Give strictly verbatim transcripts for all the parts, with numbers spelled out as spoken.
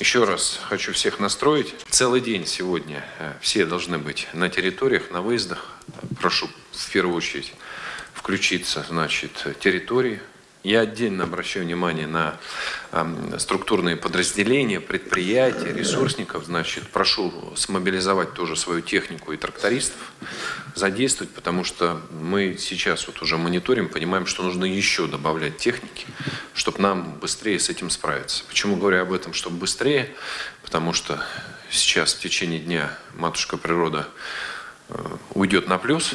Еще раз хочу всех настроить. Целый день сегодня все должны быть на территориях, на выездах. Прошу в первую очередь включиться, значит, территории. Я отдельно обращаю внимание на э, структурные подразделения, предприятия, ресурсников. Значит, прошу смобилизовать тоже свою технику и трактористов, задействовать, потому что мы сейчас вот уже мониторим, понимаем, что нужно еще добавлять техники, чтобы нам быстрее с этим справиться. Почему говорю об этом, чтобы быстрее? Потому что сейчас в течение дня матушка природа э, уйдет на плюс,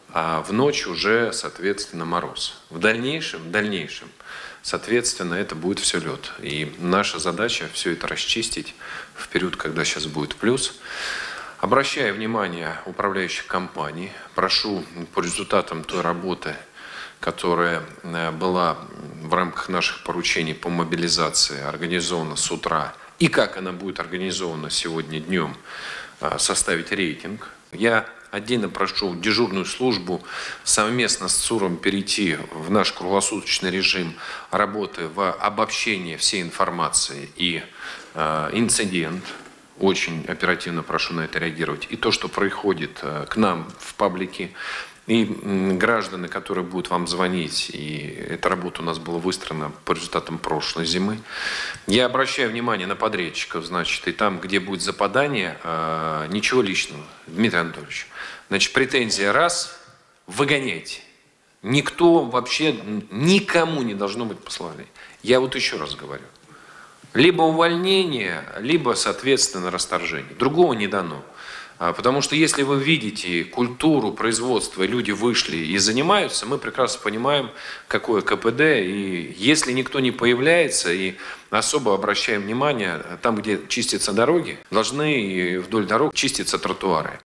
а в ночь уже, соответственно, мороз. В дальнейшем, в дальнейшем, соответственно, это будет все лед. И наша задача все это расчистить в период, когда сейчас будет плюс. Обращаю внимание управляющих компаний, прошу по результатам той работы, которая была в рамках наших поручений по мобилизации, организована с утра, и как она будет организована сегодня днем, составить рейтинг. Я отдельно прошу дежурную службу совместно с ЦУРом перейти в наш круглосуточный режим работы в обобщение всей информации и э, инцидент. Очень оперативно прошу на это реагировать. И то, что происходит э, к нам в паблике, и граждане, которые будут вам звонить, и эта работа у нас была выстроена по результатам прошлой зимы. Я обращаю внимание на подрядчиков, значит, и там, где будет западание, ничего личного, Дмитрий Анатольевич. Значит, претензия раз, выгоняйте. Никто вообще, никому не должно быть послабления. Я вот еще раз говорю. Либо увольнение, либо, соответственно, расторжение. Другого не дано. Потому что если вы видите культуру производства, люди вышли и занимаются, мы прекрасно понимаем, какое ка пэ дэ. И если никто не появляется, и особо обращаем внимание, там, где чистятся дороги, должны вдоль дорог чиститься тротуары.